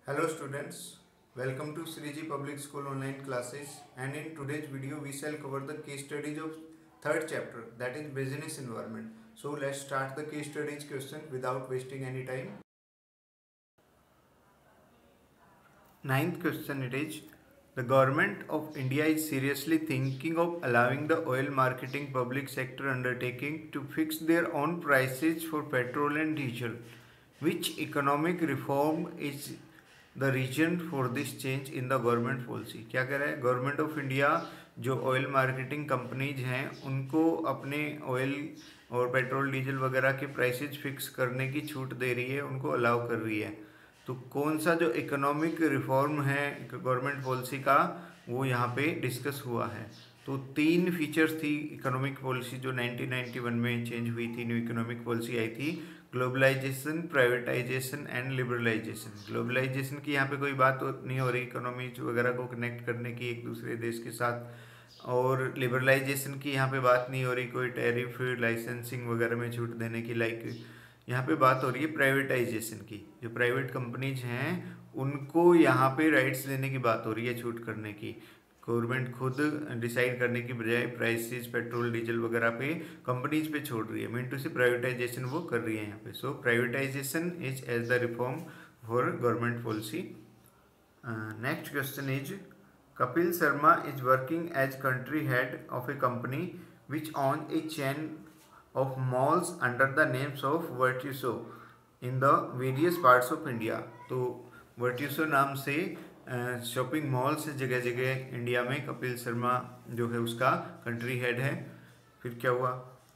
Hello students, welcome to Sriji Public School online classes, and in today's video we shall cover the case studies of third chapter, that is business environment. So let's start the case studies question without wasting any time. Ninth question it is, the government of India is seriously thinking of allowing the oil marketing public sector undertaking to fix their own prices for petrol and diesel. Which economic reform is the reason for this change in the government policy? क्या कह रहा है? Government of India जो oil marketing companies हैं उनको अपने oil और petrol diesel वगैरह के प्राइसेज फिक्स करने की छूट दे रही है, उनको अलाउ कर रही है। तो कौन सा जो इकोनॉमिक रिफॉर्म है गवर्नमेंट पॉलिसी का, वो यहाँ पे डिस्कस हुआ है। तो तीन फीचर्स थी इकोनॉमिक पॉलिसी जो 1991 में चेंज हुई थी, न्यू इकोनॉमिक पॉलिसी आई थी। Globalisation, privatisation and liberalisation. Globalisation की यहाँ पे कोई बात नहीं हो रही, इकोनॉमी वगैरह को कनेक्ट करने की एक दूसरे देश के साथ। और लिबरलाइजेशन की यहाँ पे बात नहीं हो रही, कोई टैरिफ लाइसेंसिंग वगैरह में छूट देने की। लाइक यहाँ पे बात हो रही है प्राइवेटाइजेशन की, जो प्राइवेट कंपनीज हैं उनको यहाँ पे राइट्स देने की बात हो रही है, छूट करने की। गवर्नमेंट खुद डिसाइड करने की बजाय प्राइसेस पेट्रोल डीजल वगैरह पे कंपनीज पे छोड़ रही है, मीन टू से प्राइवेटाइजेशन वो कर रही है यहाँ पे। So privatisation is as the reform for government policy. Next question is, Kapil Sharma is working as country head of a company which on a chain of malls under the names of Virtuso in the various parts of India। तो Virtuso नाम से shopping malls जगह जगह India में कपिल शर्मा जो है उसका country head है। फिर क्या हुआ?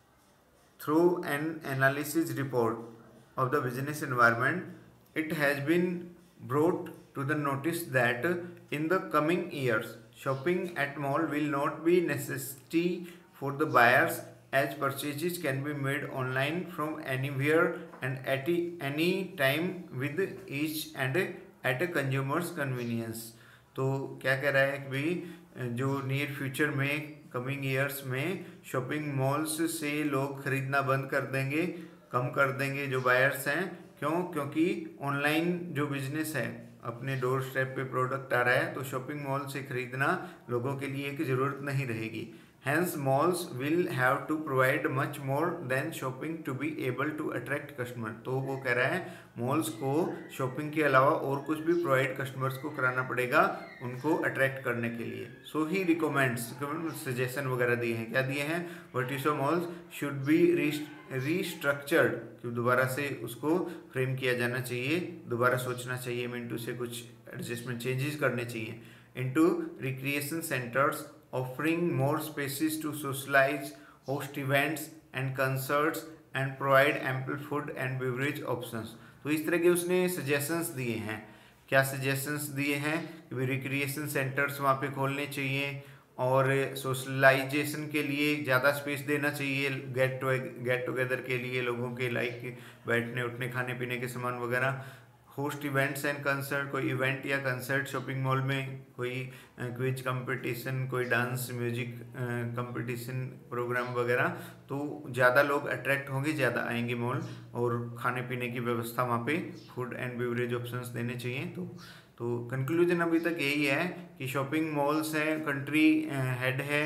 Through an analysis report of the business environment it has been brought to the notice that in the coming years shopping at mall will not be necessity for the buyers as purchases can be made online from anywhere and at any time with each and at a consumer's convenience। तो क्या कह रहा है कि भाई जो near future में coming years में शॉपिंग मॉल्स से लोग खरीदना बंद कर देंगे, कम कर देंगे जो बायर्स हैं। क्यों? क्योंकि ऑनलाइन जो बिजनेस है, अपने डोर स्टेप पे प्रोडक्ट आ रहा है, तो शॉपिंग मॉल से खरीदना लोगों के लिए एक ज़रूरत नहीं रहेगी। Hence malls will have to provide much more than shopping to be able to attract customer। तो वो कह रहा है मॉल्स को शॉपिंग के अलावा और कुछ भी प्रोवाइड कस्टमर्स को कराना पड़ेगा उनको अट्रैक्ट करने के लिए। सो ही रिकमेंड्स, सजेशन वगैरह दिए हैं। क्या दिए हैं? Vertiso malls should be restructured, कि दोबारा से उसको फ्रेम किया जाना चाहिए, दोबारा सोचना चाहिए, मिनटू से कुछ एडजस्टमेंट चेंजेस करने चाहिए। Into recreation centres offering more spaces to socialize, host events and concerts and provide ample food and beverage options। तो इस तरह के उसने सजेशंस दिए हैं। क्या सजेशंस दिए हैं? कि रिक्रिएशन सेंटर्स वहाँ पे खोलने चाहिए और सोशलाइजेशन के लिए ज़्यादा स्पेस देना चाहिए, गेट टुगेदर के लिए लोगों के, लाइक बैठने उठने खाने पीने के सामान वगैरह। होस्ट इवेंट्स एंड कंसर्ट, कोई इवेंट या कंसर्ट शॉपिंग मॉल में, कोई क्विज कंपटीशन, कोई डांस म्यूजिक कंपटीशन प्रोग्राम वगैरह, तो ज़्यादा लोग अट्रैक्ट होंगे, ज़्यादा आएंगे मॉल। और खाने पीने की व्यवस्था वहाँ पे फूड एंड बेवरेज ऑप्शंस देने चाहिए। तो कंक्लूजन अभी तक यही है कि शॉपिंग मॉल्स हैं, कंट्री हेड है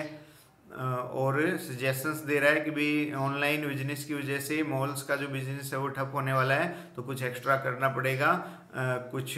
और सजेशंस दे रहा है कि भाई ऑनलाइन बिजनेस की वजह से मॉल्स का जो बिजनेस है वो ठप होने वाला है, तो कुछ एक्स्ट्रा करना पड़ेगा, कुछ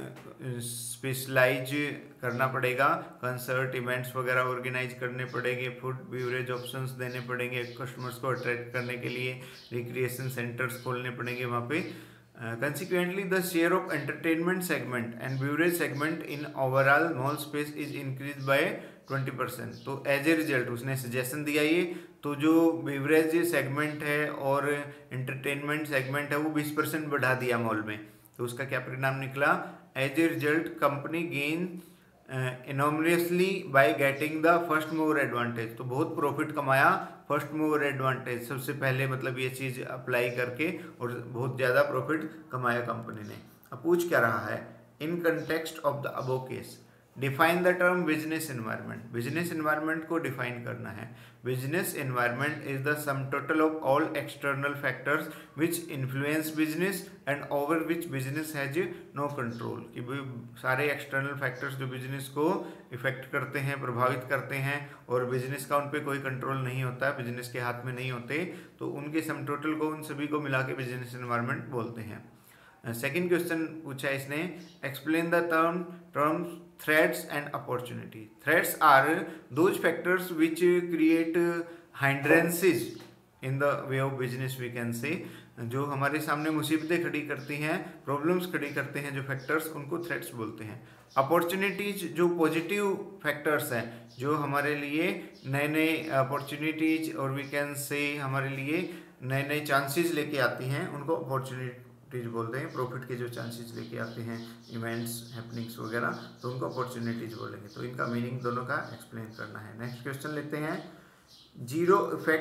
स्पेशलाइज करना पड़ेगा, कंसर्ट इवेंट्स वगैरह ऑर्गेनाइज करने पड़ेंगे, फूड बेवरेज ऑप्शंस देने पड़ेंगे कस्टमर्स को अट्रैक्ट करने के लिए, रिक्रिएशन सेंटर्स खोलने पड़ेंगे वहाँ पे। Consequently, the share of entertainment segment and beverage segment in overall mall space is increased by 20%। तो एज ए रिजल्ट उसने सजेशन दिया ये, तो जो बेवरेज सेगमेंट है और एंटरटेनमेंट सेगमेंट है वो 20% बढ़ा दिया मॉल में। तो उसका क्या परिणाम निकला? As a result company gain enormously by getting the first mover advantage. तो बहुत प्रॉफिट कमाया फर्स्ट मूवर एडवांटेज, सबसे पहले मतलब ये चीज़ अप्लाई करके, और बहुत ज़्यादा प्रॉफिट कमाया कंपनी ने। अब पूछ क्या रहा है? In context of the above case, define the term business environment. Business environment को डिफाइन करना है। Business environment is the sum total of all external factors which influence business and over which business has no control. कि सारे external factors जो business को effect करते हैं, प्रभावित करते हैं, और बिजनेस का उन पर कोई कंट्रोल नहीं होता है, बिजनेस के हाथ में नहीं होते, तो उनके सम टोटल को, उन सभी को मिला के बिजनेस एनवायरनमेंट बोलते हैं। सेकेंड क्वेश्चन पूछा इसने, explain the terms threats and opportunity. Threats are those factors which create hindrances in the way of business, we can say. जो हमारे सामने मुसीबतें खड़ी करती हैं, प्रॉब्लम्स खड़ी करते हैं, जो फैक्टर्स, उनको थ्रेट्स बोलते हैं। अपॉर्चुनिटीज जो पॉजिटिव फैक्टर्स हैं, जो हमारे लिए नए नए अपॉर्चुनिटीज और वी कैन से हमारे लिए नए नए चांसेस लेके आती हैं, उनको अपॉर्चुनिटीज बोलते हैं। प्रॉफिट के जो चांसेस लेके आते हैं, इवेंट्स, हैपनिंग्स वगैरह, तो उनको अपॉर्चुनिटीज बोलेंगे। तो इनका मीनिंग दोनों का एक्सप्लेन करना है। नेक्स्ट क्वेश्चन लेते हैं, zero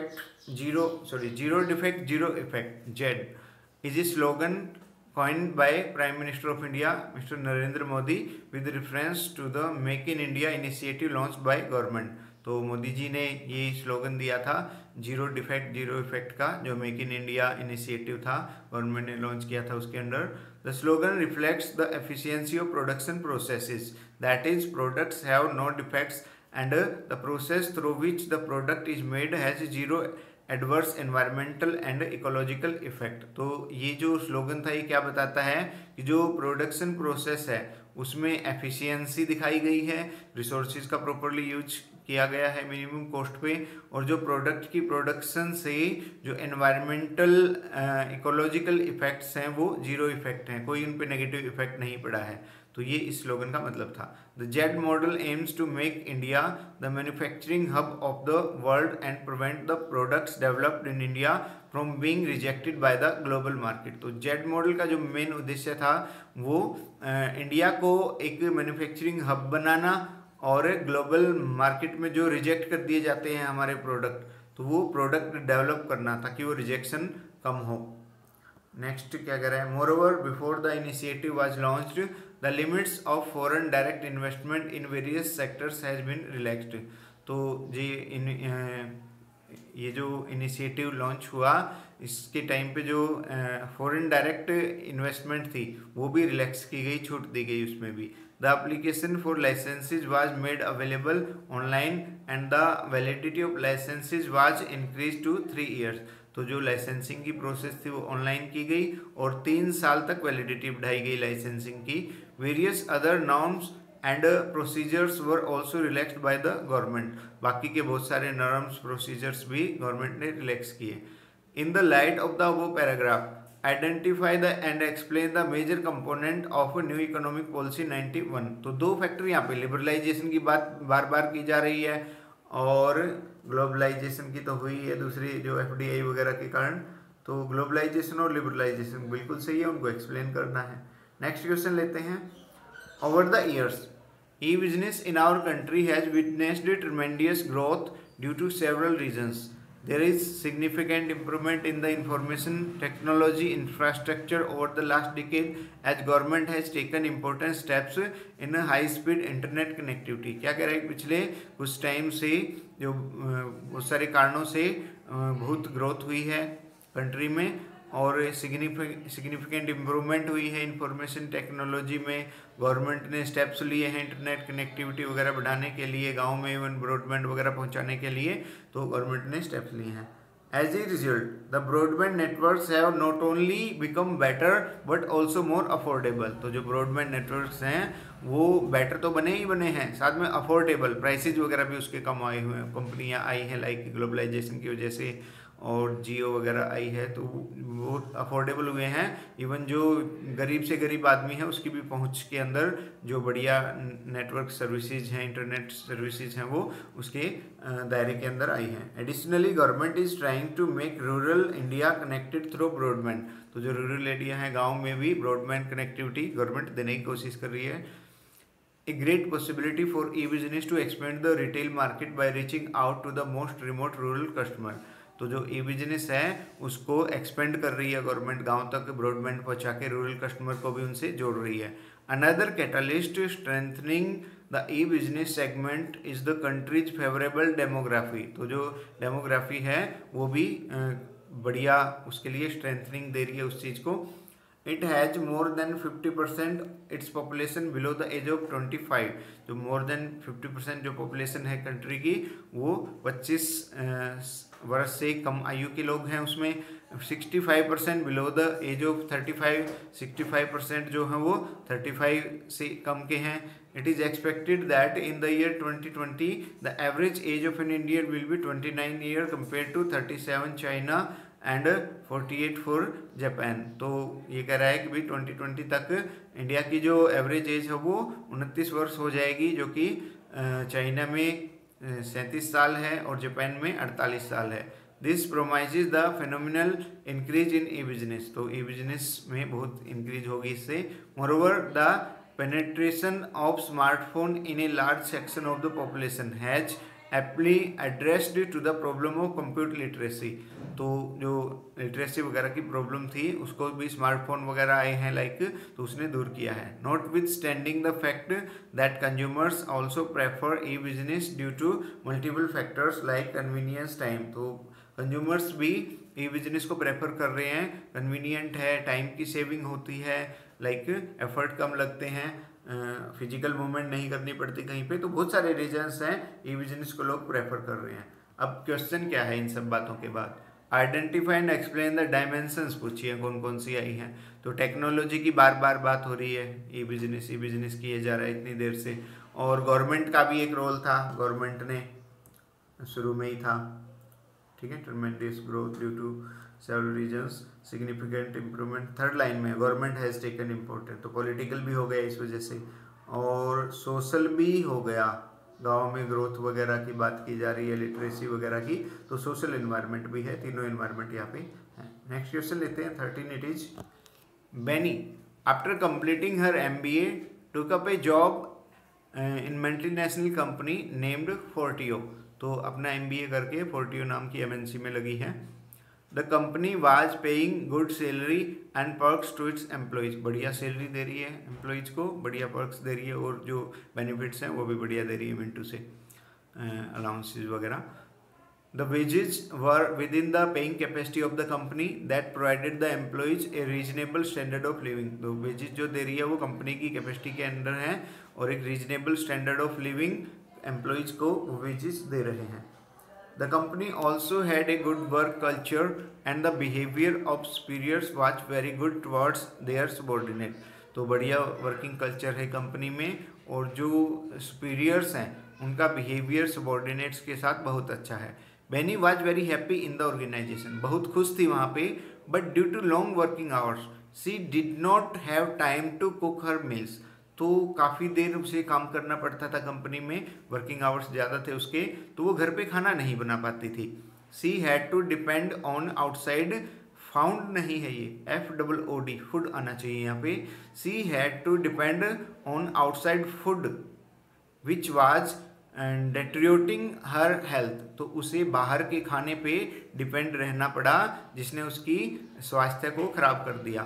defect zero effect, Z is a slogan coined by Prime Minister of India Mr. Narendra Modi with reference to the Make in India initiative launched by government। तो मोदी जी ने ये slogan दिया था zero defect zero effect का, जो make in India initiative था, government ने launch किया था उसके under. The slogan reflects the efficiency of production processes, that is products have no defects and the process through which the product is made has zero adverse environmental and ecological effect. तो ये जो slogan था, ये क्या बताता है कि जो प्रोडक्शन प्रोसेस है उसमें एफिशिएंसी दिखाई गई है, रिसोर्सेज का प्रॉपरली यूज किया गया है मिनिमम कॉस्ट पे, और जो प्रोडक्ट की प्रोडक्शन से जो एनवायरमेंटल इकोलॉजिकल इफेक्ट्स हैं वो जीरो इफेक्ट हैं, कोई उन पे नेगेटिव इफेक्ट नहीं पड़ा है। तो ये इस स्लोगन का मतलब था। The Z model aims to make India the manufacturing hub of the world and prevent the products developed in India from being rejected by the global market. तो जेड मॉडल का जो मेन उद्देश्य था वो India को एक manufacturing hub बनाना और global market में जो रिजेक्ट कर दिए जाते हैं हमारे प्रोडक्ट, तो वो प्रोडक्ट डेवलप करना ताकि वो रिजेक्शन कम हो। नेक्स्ट क्या कह रहा है, moreover before the initiative was launched the limits of foreign direct investment in various sectors has been relaxed. तो ये जो इनिशिएटिव लॉन्च हुआ, इसके टाइम पे जो फॉरेन डायरेक्ट इन्वेस्टमेंट थी वो भी रिलैक्स की गई, छूट दी गई उसमें भी। The application for licenses was made available online and the validity of licenses was increased to 3 years। तो जो लाइसेंसिंग की प्रोसेस थी वो ऑनलाइन की गई और 3 साल तक वैलिडिटी बढ़ाई गई लाइसेंसिंग की। Various other norms and procedures were also relaxed by the government. बाकी के बहुत सारे नॉर्म्स प्रोसीजर्स भी गवर्नमेंट ने रिलैक्स किए। In the light of the above paragraph identify the and explain the major component of new economic policy 91। तो 2 factor यहाँ पे, लिबरलाइजेशन की बात बार बार की जा रही है और ग्लोबलाइजेशन की तो हुई है दूसरी जो FDI वगैरह के कारण। तो ग्लोबलाइजेशन और लिबरलाइजेशन बिल्कुल सही है, उनको एक्सप्लेन करना है। नेक्स्ट क्वेश्चन लेते हैं, over the years e business in our country has witnessed tremendous growth due to several reasons. There is significant improvement in the information technology infrastructure over the last decade as government has taken important steps in high speed internet connectivity। क्या कह रहे हैं, पिछले कुछ time से जो बहुत सारे कारणों से बहुत ग्रोथ हुई है कंट्री में और सिग्निफिकेंट इम्प्रूवमेंट हुई है इंफॉर्मेशन टेक्नोलॉजी में। गवर्नमेंट ने स्टेप्स लिए हैं इंटरनेट कनेक्टिविटी वगैरह बढ़ाने के लिए, गांव में इवन ब्रॉडबैंड वगैरह पहुंचाने के लिए, तो गवर्नमेंट ने स्टेप्स लिए हैं। As a result the broadband networks have not only become better but also more affordable. तो जो ब्रॉडबैंड नेटवर्क्स हैं वो बेटर तो बने ही बने हैं, साथ में अफोर्डेबल, प्राइसेज वगैरह भी उसके कम आए हुए हैं। कंपनियाँ आई हैं लाइक ग्लोबलाइजेशन की वजह से और जियो वगैरह आई है, तो वो अफोर्डेबल हुए हैं। इवन जो गरीब से गरीब आदमी है उसकी भी पहुंच के अंदर जो बढ़िया नेटवर्क सर्विसेज हैं, इंटरनेट सर्विसेज हैं, वो उसके दायरे के अंदर आई हैं। Additionally government is trying to make rural India connected through broadband. तो जो रूरल एरिया है, गाँव में भी ब्रॉडबैंड कनेक्टिविटी गवर्नमेंट देने की कोशिश कर रही है। A great possibility for e-business to expand the retail market by reaching out to the most remote rural customer। तो जो ई बिजनेस है उसको एक्सपेंड कर रही है गवर्नमेंट, गांव तक ब्रॉडबैंड पहुंचा के रूरल कस्टमर को भी उनसे जोड़ रही है। Another catalyst strengthening the e business segment is the country's favourable demography. तो जो डेमोग्राफी है वो भी बढ़िया उसके लिए स्ट्रेंथनिंग दे रही है उस चीज़ को। It has more than 50% its population below the age of 25। जो मोर देन 50% जो पॉपुलेशन है कंट्री की वो 25 वर्ष से कम आयु के लोग हैं उसमें। 65% बिलो द एज ऑफ 35, 65% जो हैं वो 35 से कम के हैं। It is expected that in the year 2020 the average age of an Indian will be 29 year compare to 37 China and 48 for Japan. तो ये कह रहा है कि भाई 2020 तक इंडिया की जो एवरेज एज है वो 29 वर्ष हो जाएगी, जो कि चाइना में 37 साल है और जापान में 48 साल है। This promises the phenomenal increase in e business. तो ई बिजनेस में बहुत इंक्रीज होगी इससे। Moreover the penetration of smartphone in a large section of the population has aptly addressed to the problem of computer literacy। तो जो literacy वगैरह की problem थी उसको भी स्मार्टफोन वगैरह आए हैं लाइक, तो उसने दूर किया है। Notwithstanding the fact that consumers also prefer e business due to multiple factors like convenience time. तो कंज्यूमर्स भी ई बिजनेस को प्रेफर कर रहे हैं, कन्वीनियंट है, टाइम की सेविंग होती है, लाइक एफर्ट कम लगते हैं, फिजिकल मूवमेंट नहीं करनी पड़ती कहीं पे। तो बहुत सारे रीजंस हैं ई बिजनेस को लोग प्रेफर कर रहे हैं। अब क्वेश्चन क्या है इन सब बातों के बाद, identify and explain the dimensions पूछिए कौन कौन सी आई हैं। तो टेक्नोलॉजी की बार बार बात हो रही है, ई बिजनेस किए जा रहा है इतनी देर से। और गवर्नमेंट का भी एक रोल था, गवर्नमेंट ने शुरू में ही था, ठीक है। Tremendous growth due to several reasons, significant improvement. Third line में गवर्नमेंट हैज़ टेकन इम्पोर्टेंट, तो पॉलिटिकल भी हो गया इस वजह से और सोशल भी हो गया। गांव में ग्रोथ वगैरह की बात की जा रही है, लिटरेसी वगैरह की, तो सोशल इन्वायरमेंट भी है, तीनों इन्वायरमेंट यहाँ पे है। नेक्स्ट क्वेश्चन लेते हैं 13। It is Benny after completing her MBA took up a job in multinational company named Fortio. तो अपना MBA करके फोर्टियो नाम की MNC में लगी है। The company was paying good salary and perks to its employees. बढ़िया सैलरी दे रही है एम्प्लॉयज़ को, बढ़िया पर्क्स दे रही है और जो बेनिफिट्स हैं वो भी बढ़िया दे रही है मिंटू से, अलाउंसेस वगैरह। The wages were within the paying capacity of the company that provided the employees a reasonable standard of living. तो वेजेज जो दे रही है वो कंपनी की कैपेसिटी के अंडर है और एक reasonable standard of living employees को वेजेस दे रहे हैं। The company also had a good work culture and the behavior of superiors was very good towards their subordinate। तो बढ़िया वर्किंग कल्चर है कंपनी में और जो सुपीरियर्स हैं उनका बिहेवियर सबॉर्डिनेट्स के साथ बहुत अच्छा है। Benny was very happy in the organisation, बहुत खुश थी वहाँ पे, but due to long working hours she did not have time to cook her meals. तो काफ़ी देर उसे काम करना पड़ता था कंपनी में, वर्किंग आवर्स ज़्यादा थे उसके, तो वो घर पे खाना नहीं बना पाती थी। She had to depend on outside, फाउंड नहीं है ये, FOOD फूड आना चाहिए यहाँ पे। She had to depend on outside food which was deteriorating her health. तो उसे बाहर के खाने पे डिपेंड रहना पड़ा जिसने उसकी स्वास्थ्य को खराब कर दिया।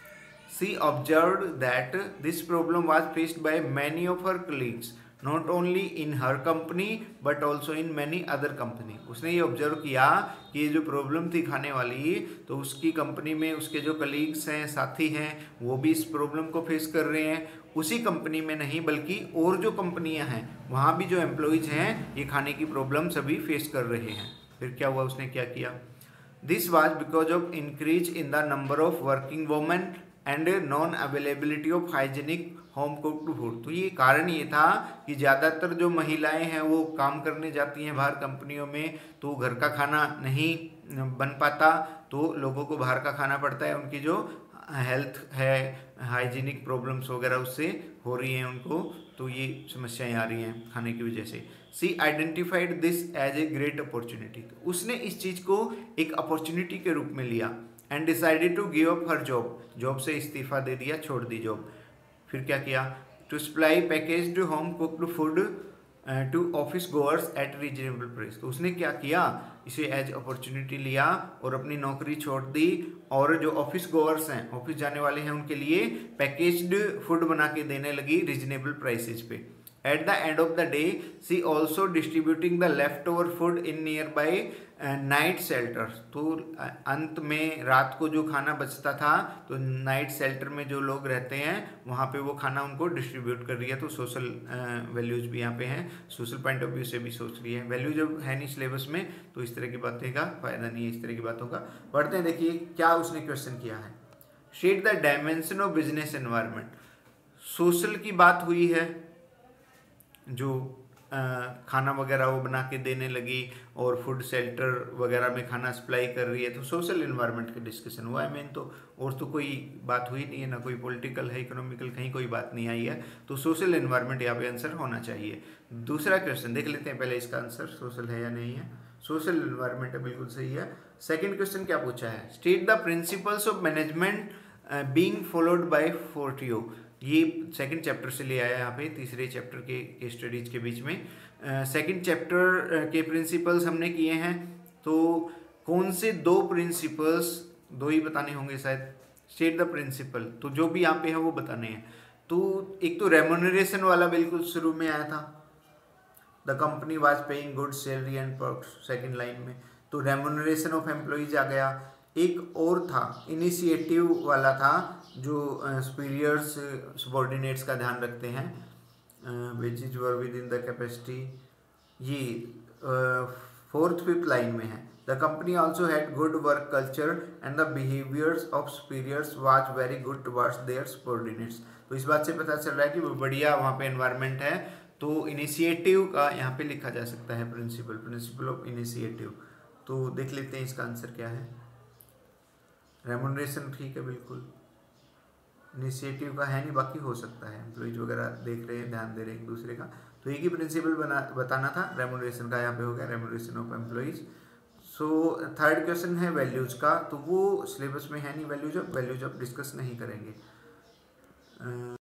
She observed that this problem was faced by many of her colleagues, not only in her company but also in many other company। उसने ये ऑब्जर्व किया कि ये जो प्रॉब्लम थी खाने वाली, तो उसकी कंपनी में उसके जो कलीग्स हैं, साथी हैं, वो भी इस प्रॉब्लम को फेस कर रहे हैं। उसी कंपनी में नहीं बल्कि और जो कंपनियां हैं वहाँ भी जो एम्प्लॉयज़ हैं ये खाने की प्रॉब्लम सभी फेस कर रहे हैं। फिर क्या हुआ, उसने क्या किया? This was because of increase in the number of working women and non availability of hygienic home cooked food. तो ये कारण ये था कि ज़्यादातर जो महिलाएं हैं वो काम करने जाती हैं बाहर कंपनियों में, तो घर का खाना नहीं बन पाता, तो लोगों को बाहर का खाना पड़ता है। उनकी जो हेल्थ है, हाइजीनिक प्रॉब्लम्स वगैरह उससे हो रही हैं उनको, तो ये समस्याएं आ रही हैं खाने की वजह से। She identified this as a great opportunity. तो उसने इस चीज़ को एक अपॉर्चुनिटी के रूप में लिया and decided to give up her job, job से इस्तीफा दे दिया, छोड़ दी जॉब। फिर क्या किया? To supply packaged home cooked food to office goers at reasonable price. तो उसने क्या किया, इसे एज अपॉर्चुनिटी लिया और अपनी नौकरी छोड़ दी, और जो ऑफिस गोअर्स हैं, ऑफिस जाने वाले हैं, उनके लिए पैकेज्ड फूड बना के देने लगी रीजनेबल प्राइसेज पे। At the end of the day she also distributing the leftover food in nearby night shelter. तो अंत में रात को जो खाना बचता था, तो नाइट शेल्टर में जो लोग रहते हैं वहाँ पे वो खाना उनको डिस्ट्रीब्यूट कर रही है। तो सोशल वैल्यूज भी यहाँ पे हैं, सोशल पॉइंट ऑफ व्यू से भी सोच रही है। वैल्यू जब है नहीं सिलेबस में तो इस तरह की बातें का फायदा नहीं है, इस तरह की बातों का। पढ़ते हैं, देखिए क्या उसने क्वेश्चन किया है। Shed the dimension of business environment. Social की बात हुई है, जो खाना वगैरह वो बना के देने लगी और फूड शेल्टर वगैरह में खाना सप्लाई कर रही है, तो सोशल इन्वायरमेंट का डिस्कशन हुआ है मेन तो, और तो कोई बात हुई नहीं है, ना कोई पॉलिटिकल है, इकोनॉमिकल कहीं कोई बात नहीं आई है। तो सोशल इन्वायरमेंट यहाँ पे आंसर होना चाहिए। दूसरा क्वेश्चन देख लेते हैं पहले, इसका आंसर सोशल है या नहीं है। सोशल इन्वायरमेंट है, बिल्कुल सही है। सेकेंड क्वेश्चन क्या पूछा है, state the principles of management being followed by Fortio. ये सेकंड चैप्टर से ले आया यहाँ पे, तीसरे चैप्टर के स्टडीज के बीच में। सेकंड चैप्टर के प्रिंसिपल्स हमने किए हैं, तो कौन से दो प्रिंसिपल्स, दो ही बताने होंगे शायद। स्टेट द प्रिंसिपल, तो जो भी यहाँ पे है वो बताने हैं। तो एक तो रेम्यूनरेशन वाला बिल्कुल शुरू में आया था, the company was paying good salary and perks, second line में, तो रेम्यूनरेशन ऑफ एम्प्लॉइज आ गया। एक और था, इनिशिएटिव वाला था, जो सुपीरियर्स सबॉर्डिनेट्स का ध्यान रखते हैं, wages were within the capacity. ये फोर्थ फिफ्थ लाइन में है, the company also had good work culture and the behaviours of superiors was very good towards their subordinates. तो इस बात से पता चल रहा है कि वो बढ़िया वहाँ पे एनवायरनमेंट है। तो इनिशिएटिव का यहाँ पे लिखा जा सकता है प्रिंसिपल, प्रिंसिपल ऑफ इनिशिएटिव। तो देख लेते हैं इसका आंसर क्या है। रेम्यूनरेशन ठीक है बिल्कुल, इनिशिएटिव का है नहीं, बाकी हो सकता है, एम्प्लॉइज वगैरह देख रहे हैं, ध्यान दे रहे हैं एक दूसरे का। तो एक ही प्रिंसिपल बताना था, रेम्यूनरेशन का यहाँ पे हो गया, remuneration of employees. So third question है वैल्यूज का, तो वो सिलेबस में है नहीं, वैल्यूज अब डिस्कस नहीं करेंगे।